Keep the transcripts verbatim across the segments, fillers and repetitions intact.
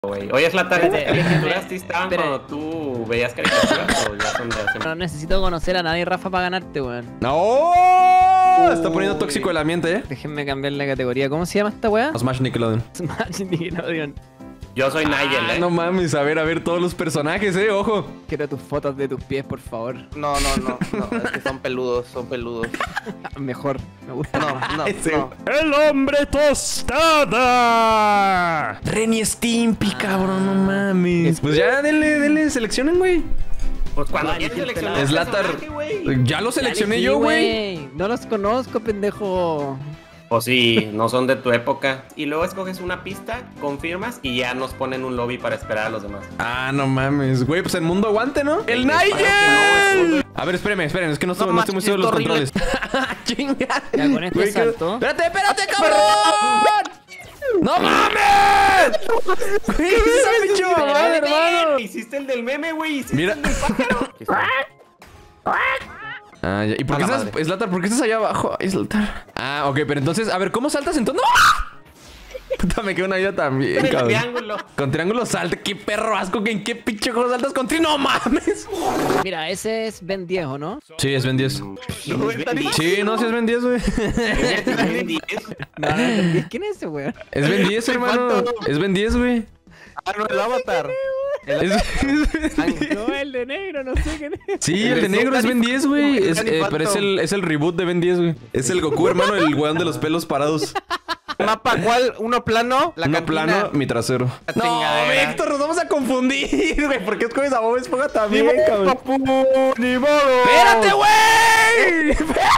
Wey. Oye, es la tarde de caricaturas, ¿sí estaban cuando tú veías caricaturas o ya son de hace... No necesito conocer a nadie, Rafa, para ganarte, weón. ¡No! Uh, Está poniendo tóxico el ambiente, eh. Déjenme cambiar la categoría. ¿Cómo se llama esta weá? Smash Nickelodeon. Smash Nickelodeon. Yo soy Nigel, ah, eh. No mames, a ver, a ver todos los personajes, eh, ojo. Quiero tus fotos de tus pies, por favor. No, no, no, no, es que son peludos, son peludos. Mejor, me gusta. No, no, Ese. no. ¡El hombre tostada! Ren y Stimpy, cabrón, no mames. Pues ya, denle, denle, seleccionen, güey. Pues cuando Vale, quieres el seleccionar Slatar. personaje, güey. Ya lo seleccioné Dale, yo, sí, güey. No los conozco, pendejo. Pues sí, no son de tu época. Y luego escoges una pista, confirmas y ya nos ponen un lobby para esperar a los demás. Ah, no mames, güey, pues el mundo aguante, ¿no? ¡El Claro que no, Nigel! es A ver, espérenme, espérenme, es que no, estoy- No no estoy muy manches, seguro de los horrible. controles. ¡Chinga! Ya, con este Güey, que- salto. ¡Espérate, espérate, cabrón! ¡No mames! Güey, esa pinche mamada, hermano. Hiciste el del meme, güey. Hiciste Mira. el del pájaro. Ah, ya. ¿Y por qué A la estás, madre. Slatar, por qué estás allá abajo? Ay, Slatar. Ah, ok, pero entonces, a ver, ¿cómo saltas entonces? ¡No! Puta, me queda una vida también, Con el cabrón. triángulo. Con triángulo salta, qué perro asco, que en qué pinche juego saltas con triángulo, no mames. Mira, ese es Ben diez, ¿o no? Sí, es Ben diez. No, Sí, no, sí es Ben diez, güey. No, no, Ben diez. ¿Quién es ese, weón? Es Ben diez, hermano. Es Ben diez, güey. Ah, no, el avatar. Es- No, el de negro, no sé quién es. Sí, el de negro es Ben diez, güey. Es, eh, pero es el, es el reboot de Ben diez, güey. Es el Goku, hermano, el weón de los pelos parados. ¿Mapa cuál? ¿Uno plano? La Uno cantina. plano, mi trasero. La No, chingadera. Víctor, nos vamos a confundir, güey. ¿Por qué escoges a Bob Esponja Ni también, modo, cabrón? papu, ni modo. ¡Espérate, güey!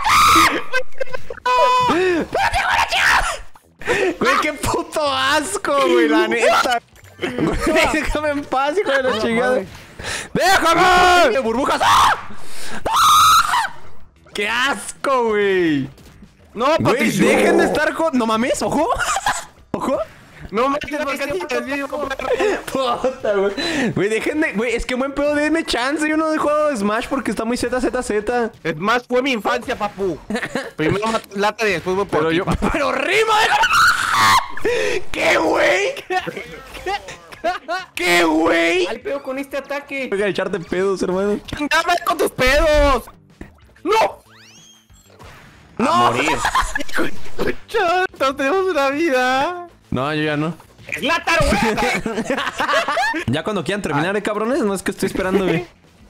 ¡Espérate, güey! Güey, qué puto asco, güey, la neta. Güey, déjame en paz, hijo de la chingada. ¡Déjame! ¡Burbujas! ¡Ah! ¡Ah! ¡Qué asco, güey! No, Güey, Patricio. dejen de estar con... No mames, ojo. Ojo. No manches, ¿por qué te desvío? Puta, güey. Güey, dejen de... Güey, es que buen pedo, denme chance. Yo no he jugado Smash porque está muy Z, Z, Z. Es más, fue mi infancia, papu. Primero mato lata y después voy por Pero ti, yo... papá. ¡Pero rima! ¿Qué, güey? ¿Qué, güey? Al pedo con este ataque. Voy a echarte pedos, hermano. ¡Dame con tus pedos! ¡No! A morir. Chao, todos tenemos una vida. No, yo ya no. ¡Slatar, güey! Ya cuando quieran terminar, eh, cabrones. No es que estoy esperando, güey.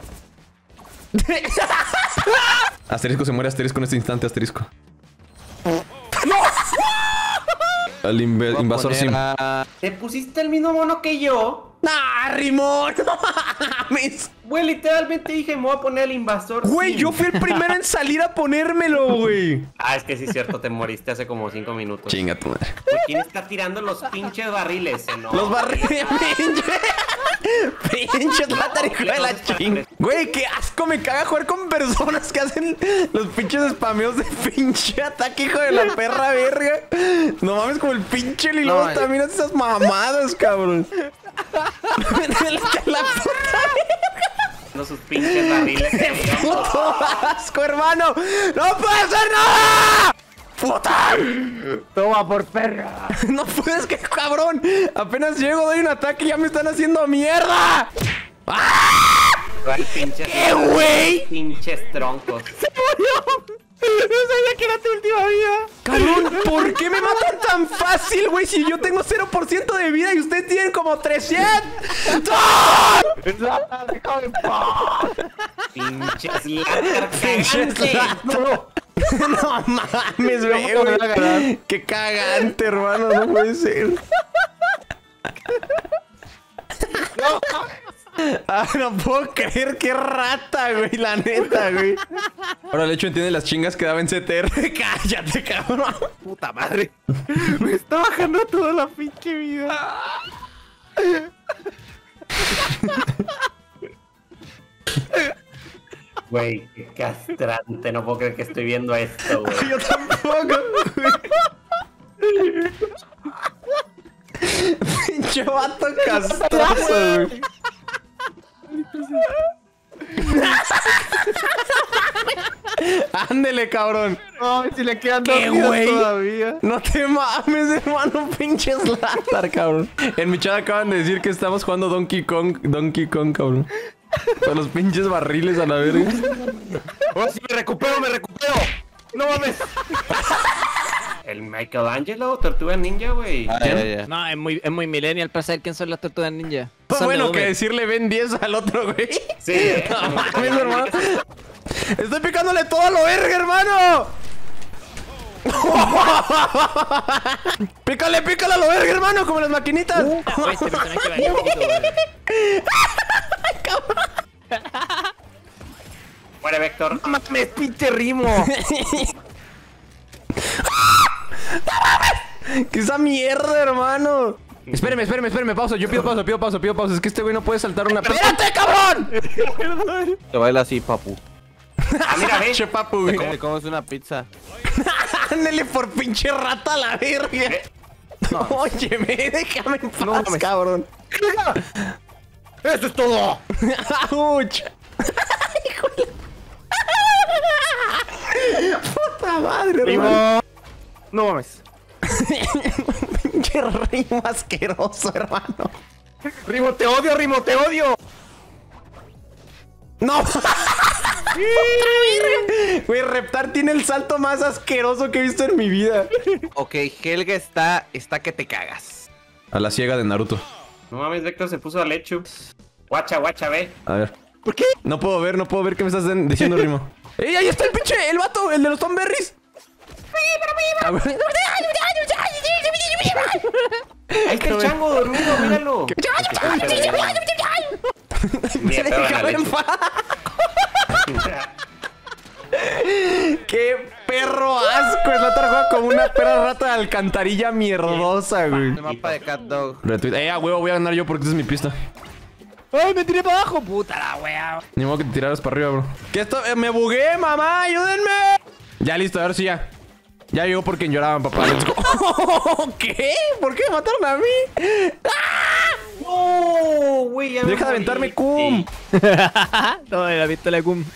Asterisco se muere, asterisco en este instante, asterisco. Al inve- invasor sim. A... ¿Te pusiste el mismo mono que yo? ¡Nah, Rimón! ¡No mames! Güey, literalmente dije, me voy a poner el invasor. Güey, Sim. yo fui el primero en salir a ponérmelo, güey. Ah, es que sí es cierto, te moriste hace como cinco minutos. Chinga tu madre. Güey, ¿quién está tirando los pinches barriles? eh, No. Los barriles, pinche. Pinche Slatar, hijo de la ching. Güey, qué asco, me caga jugar con personas que hacen los pinches spameos de pinche ataque, hijo de la perra verga. No mames, como el pinche Lilo No, también hace esas mamadas, cabrón. La puta No, sus pinches barriles. eh, puto asco, hermano. ¡No puede hacer nada! ¡Puta! Toma por perra. No puedes, que cabrón. Apenas llego, doy un ataque y ya me están haciendo mierda. Ay, pinches. ¿Qué, güey? Pinches troncos. No sabía que era tu última vida. Cabrón, ¿por qué me matan tan fácil, güey? Si yo tengo cero por ciento de vida y ustedes tienen como trescientos. Déjame en paz. Pinches Slatar. Pinches cagante. No. No mames, güey, ¿Cómo te voy a ganar? güey. Qué cagante, hermano. No puede ser. Ah, no puedo creer, qué rata, güey, la neta, güey. Ahora el hecho entiende las chingas que daba en C T R. Cállate, cabrón. Puta madre. Me está bajando toda la pinche vida. Güey, qué castrante. No puedo creer que estoy viendo esto, güey. Yo tampoco, güey. Pinche vato castroso, güey. Ándele, cabrón. Ay, si le quedan dos ¿Qué, vidas güey? todavía. No te mames, hermano, pinche Slatar, cabrón. En mi chat acaban de decir que estamos jugando Donkey Kong, Donkey Kong, cabrón. Con los pinches barriles a la verga. ¡Oh, sí, me recupero, me recupero! ¡No mames! El Michelangelo, Tortuga Ninja, güey. Ah, ya, ya. No, es muy, es muy millennial para saber quién son las tortugas ninja. Son de Bueno, que Dome. decirle Ben diez al otro, güey. Sí, eh. No mames, hermano. Estoy picándole todo a lo verga, hermano. Pícale, pícale a lo verga, hermano, como las maquinitas. Güey, este personaje va a poquito, güey. Muere Vector. No mames, pinche Rimo. ¿Qué esa mierda, hermano? Espéreme, espéreme, espéreme, pausa. Yo pido pausa, pido pausa, pido pausa. Es que este güey no puede saltar una... ¡Espérate, cabrón! Te baila así, papu. Ah, mira, ve. Che, papu, güey. Te comes una pizza. Ándale por pinche rata a la verga. Óyeme, déjame en paz, No mames. cabrón. ¡Eso es todo! ¡Auch! ¡Híjole! ¡Puta madre, hermano! Rimo. No mames. ¡Pinche Rimo asqueroso, hermano! ¡Rimo, te odio, Rimo, te odio! ¡No! Güey, Reptar tiene el salto más asqueroso que he visto en mi vida. Ok, Helga está... Está que te cagas. A la ciega de Naruto. No mames, Vector se puso a Lechu. Guacha, guacha, ve. A ver. ¿Por qué? No puedo ver, no puedo ver qué me estás diciendo, Rimo. ¡Ey, ahí está el pinche, el vato, el de los Tomberries! A ver. Ahí está el chango dormido, míralo. Mierda, Déjame en Lechu. paz. ¡Qué perro asco! Es la otra juega como una perra rata de alcantarilla mierdosa, güey. El mapa de Cat Dog. Retweet. Eh, a huevo, voy a ganar yo porque esta es mi pista. ¡Ay, me tiré para abajo! ¡Puta la wea! Ni modo que te tiraras para arriba, bro. ¿Qué esto? Eh, ¡Me bugué, mamá! ¡Ayúdenme! Ya, listo, a ver si ya. Ya llegó porque lloraban, papá. Let's go. ¿Qué? ¿Por qué me mataron a mí? ¡No, güey! ya me Deja de morí. aventarme, cum. No, la pistola de Cum.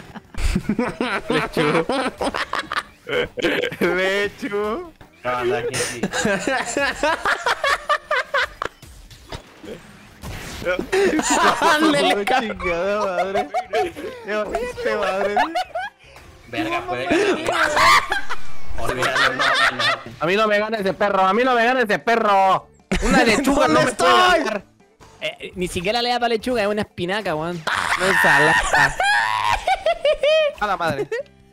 Lechu. No, anda, aquí sí. Ándele, ca- Chingada madre. Qué valiste, madre. Verga, puede ganar. Olvídalo, no, no. A mí no me gana ese perro. A mí no me gana ese perro. Una lechuga no ¿Dónde me puede estoy? ganar. Eh, ni siquiera le da para lechuga, es una espinaca, weón. No es salada. A la madre.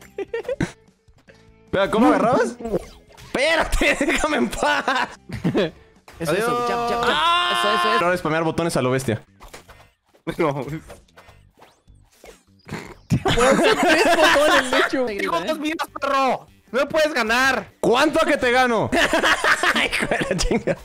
Espera, ¿cómo agarrabas? Espérate, déjame en paz. Eso, Adiós. eso, jump, jump, jump. Eso, eso, eso. Ahora spamear botones a lo bestia. No. Tres botones, Lechu. Hijo de vidas, perro. No me puedes ganar. ¿Cuánto a que te gano? Hijo de la chinga.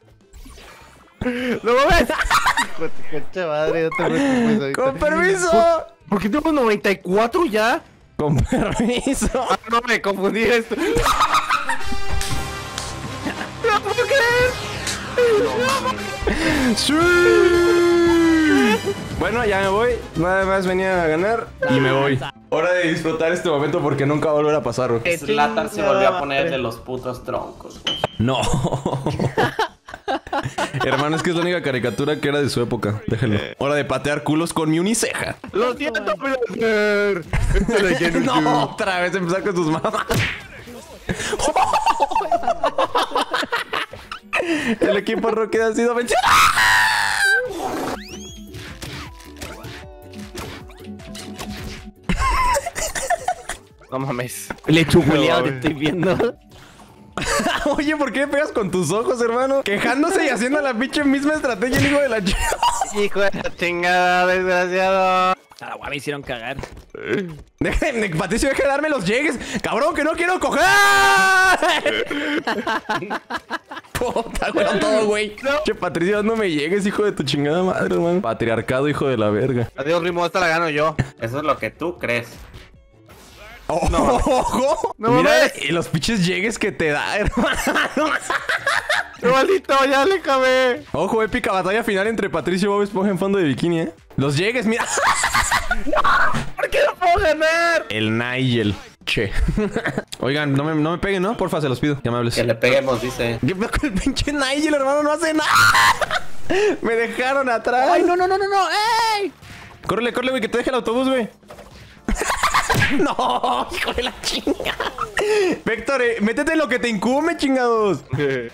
¿Lo ves? Hijo de tu coche madre, no te preocupes ahorita. ¡Con permiso! ¿Por qué tengo noventa y cuatro ya? Con permiso. Ah, no me confundí esto. ¡No puedo creer! ¡Sí! Bueno, ya me voy. Nada más venía a ganar y me voy. Hora de disfrutar este momento porque nunca va a volver a pasar, bro. Slatar se volvió a poner de los putos troncos. No. Hermano, es que es la única caricatura que era de su época. Déjenlo. Hora de patear culos con mi uniceja. Lo siento, brother. Esto lo lleno No, otra vez empezar con tus mamás. El equipo Rocket ha sido vencido. No mames. Lechu, No, culiao, te güey. estoy viendo. Oye, ¿por qué me pegas con tus ojos, hermano? Quejándose y haciendo la pinche misma estrategia, el hijo de la chica. Hijo de la chingada, desgraciado. A la wea me hicieron cagar. Déjenme, Patricio, deja de darme los llegues. Cabrón, que no quiero coger. Puta, güey, todo, güey. Che, Patricio, no me llegues, hijo de tu chingada madre, hermano. Patriarcado, hijo de la verga. Adiós, Rimo, esta la gano yo. Eso es lo que tú crees. ¡Ojo! No Mira, mames. y los pinches llegues que te da, hermano. ¡No, maldito! ¡Ya le acabé! Ojo, épica batalla final entre Patricio y Bob Esponja en fondo de bikini, ¿eh? Los llegues, mira. ¿Por qué no puedo ganar? El Nigel. Che. Oigan, no me, no me peguen, ¿no? Porfa, se los pido. Ya me hables. Que le peguemos, dice. ¿Qué pedo con el pinche Nigel, hermano? No hace nada. Me dejaron atrás. ¡Ay, no, no, no, no, no! ¡Ey! Córrele, córrele, güey, que te deje el autobús, güey. No, hijo de la chinga. Vector, eh, métete en lo que te incumbe, chingados. El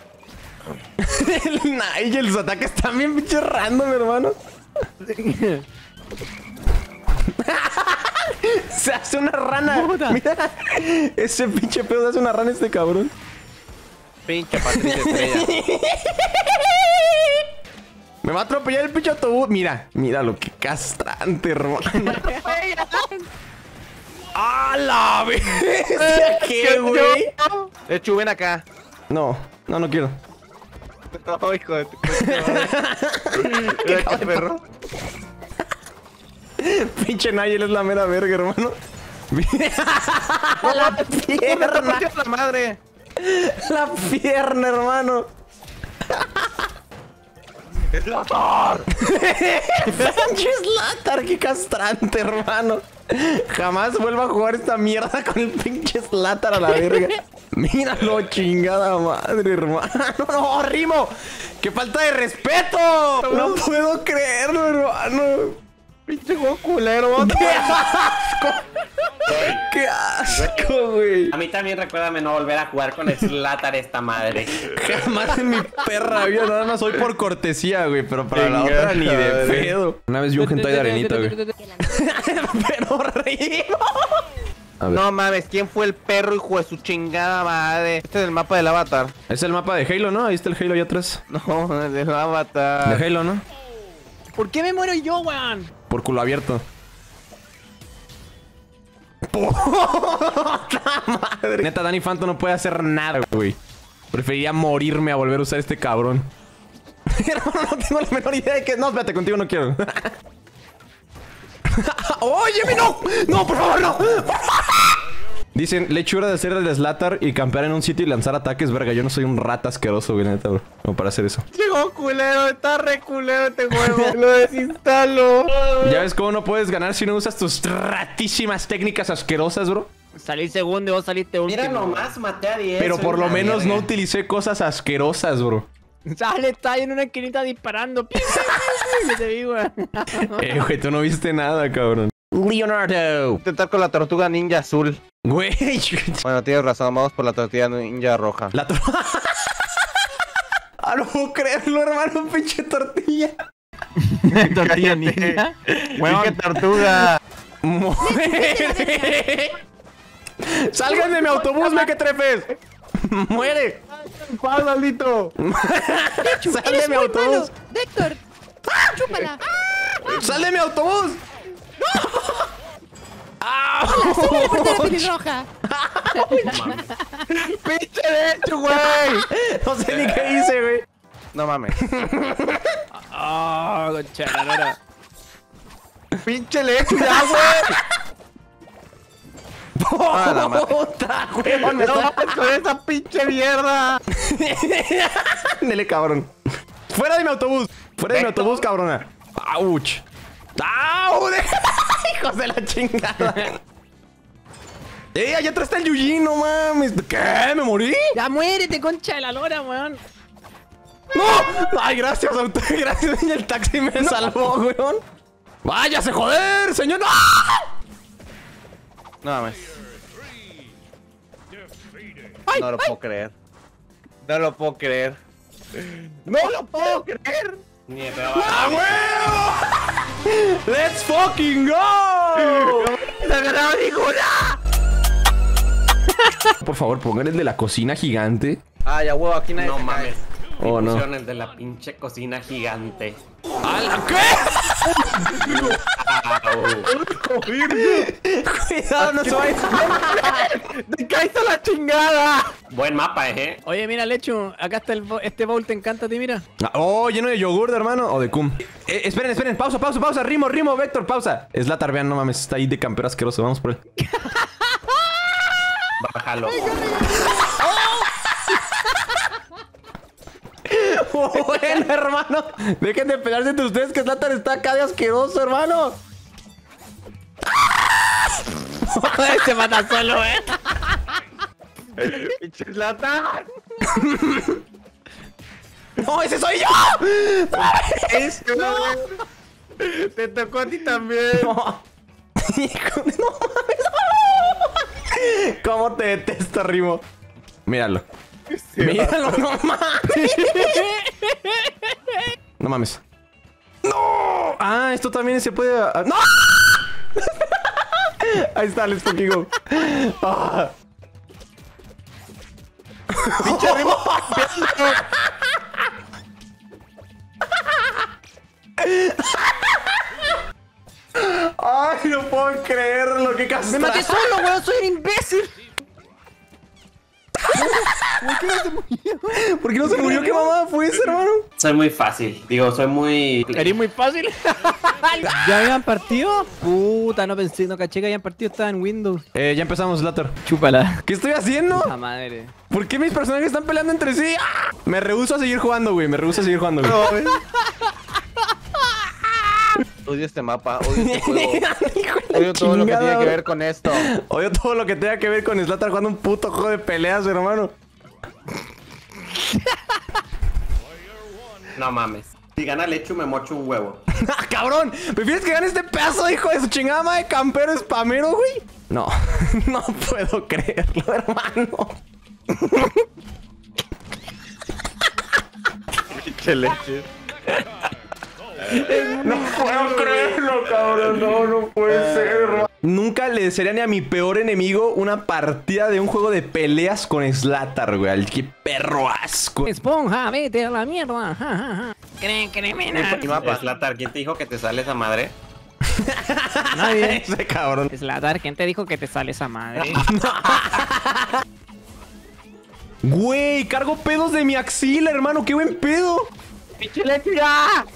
Nigel, sus ataques están bien pinches random, hermano. Se hace una rana. Mira, ese pinche pedo se hace una rana este cabrón. Pinche Patricia Estrella. Me va a atropellar el pinche autobús. Mira, mira lo que castrante, hermano. ¡A la bestia! ¿Qué, güey? De hecho, ven acá. No, no, no quiero. No, hijo de tu Mira qué perro. Pinche Nigel es la mera verga, hermano. La pierna. La madre. La pierna, hermano. ¡Es la Thor! Pinche Slatar, qué castrante, hermano. Jamás vuelva a jugar esta mierda con el pinche Slatar a la verga. Míralo, chingada madre, hermano. No, Rimo. ¡Qué falta de respeto! No puedo creerlo, hermano. Pinche juego culero. ¡Qué asco! ¡Qué asco, güey! A mí también recuérdame no volver a jugar con Slatar esta madre. Jamás en mi perra vida, nada más hoy por cortesía, güey. Pero para la otra ni de pedo. Una vez vi un hentai de arenita, güey. Pero Rimo. No mames, ¿quién fue el perro, hijo de su chingada madre? Este es el mapa del Avatar. Es el mapa de Halo, ¿no? Ahí está el Halo allá atrás. No, el del Avatar. De Halo, ¿no? ¿Por qué me muero yo, weón? Por culo abierto. ¡Puta madre! Neta, Danny Phantom no puede hacer nada, güey. Preferiría morirme a volver a usar este cabrón. Hermano, no tengo la menor idea de que... No, espérate, contigo no quiero. ¡Óyeme, no! ¡No, por favor, no! Dicen, lechura de hacer el Slatar y campear en un sitio y lanzar ataques, verga. Yo no soy un rata asqueroso, güey, neta, bro. Como para hacer eso. Llegó culero, está re culero este juego. Lo desinstalo. ¿Ya ves cómo no puedes ganar si no usas tus ratísimas técnicas asquerosas, bro? Salí segundo y vos saliste último. Mira nomás, maté a diez. Pero soy por lo una menos verga. no utilicé cosas asquerosas, bro. Sale, está ahí en una esquinita disparando. Yo te vi, weón. Eh, güey, tú no viste nada, cabrón. Leonardo. Intentar con la tortuga ninja azul. Güey. Bueno, tienes razón, vamos por la tortuga ninja roja. La tortuga. Ah, no puedo creerlo, hermano, pinche tortilla. Tortilla ninja. Bueno, qué tortuga. Muere. Salgan de mi autobús, mequetrefes. Muere. ¡Paz, maldito! Sal de mi autobús. Vector, chúpala. Sal de mi autobús. ¡Ah! Soy la reportera pelirroja. ¡Pinche de hecho, güey! No sé ni qué hice, güey. No mames. Ah, concha la lora. ¡Pinche leche ya, güey! Ah, la madre. Puta, güey. ¡No mames con esa pinche mierda! Dele, cabrón. Fuera de mi autobús. Fuera de mi autobús, cabrona. ¡Auch! ¡Au! ¡Hijos de la chingada! ¡Eh! Allá atrás está el Yuji, no mames. ¿Qué? ¿Me morí? Ya muérete, concha de la lora, weón. ¡No! ¡Ay, gracias, auto! Gracias, el taxi me salvó, weón. ¡Váyase, joder, señor! ¡No! No mames. No lo puedo creer. No lo puedo creer. ¡No lo puedo creer! Ni de pedo. ¡Ah, huevo! ¡Let's fucking go! ¡No he ganado ninguna! Por favor, pongan el de la cocina gigante. Ah, ya huevo, aquí nadie No se cae. mames. Oh, no. Pusieron el de la pinche cocina gigante. ¿A qué? Cuidado, no se vaya. ¡Te caíste a la chingada! Buen mapa, eh. Oye, mira, Lechu, acá está el bo- este bowl, te encanta a ti, mira. Oh, lleno de yogur, hermano. O de cum. Eh, esperen, esperen. Pausa, pausa, pausa. Rimo, Rimo, Vector, pausa. Es la tarbean, no mames. Está ahí de campero asqueroso. Vamos por él. Bájalo. Bueno, hermano. Dejen de pelearse entre ustedes que Slatar está acá de asqueroso, hermano. Se mata solo, eh. ¡Pinche Zlatan! ¡No, ese soy yo! ¡Eso! Te tocó a ti también. No. Hijo de- no mames. ¿Cómo te detesto, Rimo? Míralo. Míralo, no mames. No mames. ¡No! Ah, esto también se puede... ah, ¡No! Ahí está, let's fucking go. Ah. ¡Pinche Rimo! Ay, no puedo creerlo, qué castrado. Me maté solo, weón. Soy un imbécil. ¿Por qué no se murió? ¿Por qué no se murió? ¿Qué mamada fue ese, hermano? Soy muy fácil. Digo, soy muy... Eres muy fácil. ¿Ya habían partido? Puta, no pensé, no caché que habían partido. Estaba en Windows. Eh, ya empezamos, Slater. Chúpala. ¿Qué estoy haciendo? La madre. ¿Por qué mis personajes están peleando entre sí? ¡Ah! Me rehúso a seguir jugando, güey. Me rehúso a seguir jugando, güey. Odio este mapa, odio este juego. Hijo de la Odio todo lo que chingada, tiene que güey. ver con esto. Odio todo lo que tenga que ver con Slater jugando un puto juego de peleas, hermano. No mames. Si gana Lechu, me mocho un huevo. ¡Ah, cabrón! ¿Prefieres que gane este pedazo, hijo de su chingada madre de campero spamero, güey? No, no puedo creerlo, hermano. Pinche leche. No puedo creerlo, cabrón. No, no puede ser, hermano. Nunca le desearía ni a mi peor enemigo una partida de un juego de peleas con Slater, güey. Al que perro asco. Esponja, vete a la mierda. Ja, ja, ja. Creen, criminal. Mi mapa. Slatar, ¿quién te dijo que te sale esa madre? Nadie. Ese cabrón. Slatar, ¿quién te dijo que te sale esa madre? Güey, cargo pedos de mi axila, hermano. ¡Qué buen pedo! ¡Pinche leche ya!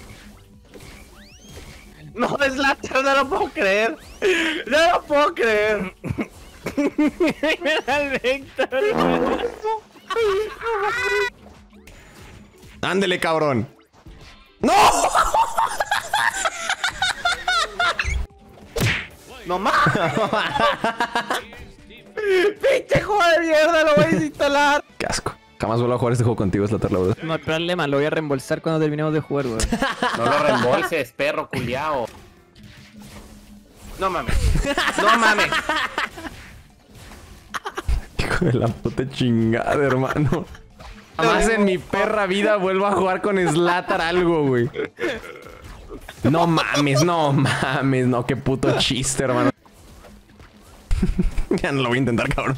No, es la no lo puedo creer. No lo puedo creer. Al Héctor. Ándele, cabrón. ¡No! No más. Pinche juego de mierda, lo voy a desinstalar. ¡Qué asco! Jamás vuelvo a jugar este juego contigo, Slater, la verdad. No hay problema, lo voy a reembolsar cuando terminemos de jugar, weón. No lo reembolses, perro culiao. No mames. No mames. Hijo de la puta chingada, hermano. Jamás en mi perra vida vuelvo a jugar con Slater algo, güey. No mames, no mames, no, qué puto chiste, hermano. Ya no lo voy a intentar, cabrón.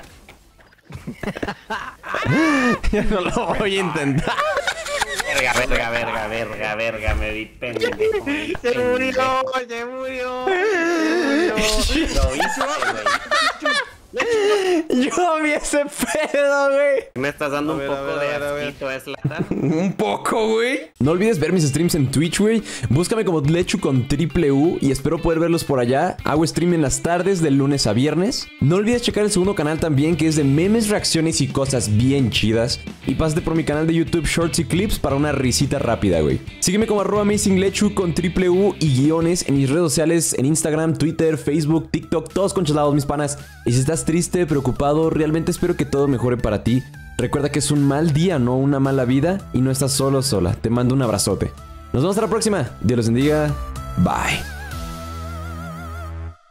Ya no lo voy a intentar. Verga, verga, verga, verga, verga, me di pendejo. me di Se murió, pendejo. se murió. Se murió. Lo hice, güey. Yo vi ese pedo, güey. Me estás dando A un ver, a poco ver, a de ver, a ver. asquito, ¿es Slatar? Un poco, güey. No olvides ver mis streams en Twitch, güey. Búscame como Lechu con triple U y espero poder verlos por allá. Hago stream en las tardes de lunes a viernes. No olvides checar el segundo canal también, que es de memes, reacciones y cosas bien chidas. Y pásate por mi canal de YouTube Shorts y Clips para una risita rápida, güey. Sígueme como arroba amazinglechu con triple U y guiones en mis redes sociales, en Instagram, Twitter, Facebook, TikTok, todos conchalados, mis panas. Y si estás triste, preocupado, realmente espero que todo mejore para ti. Recuerda que es un mal día, no una mala vida, y no estás solo o sola. Te mando un abrazote. Nos vemos hasta la próxima. Dios los bendiga. Bye.